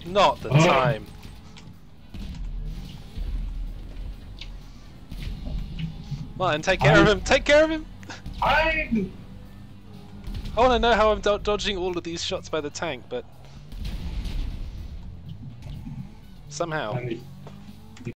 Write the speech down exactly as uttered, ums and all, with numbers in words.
Not the Oh. time. Martin, take care I- of him! Take care of him! I'm. I want to know how I'm do dodging all of these shots by the tank, but somehow. I need,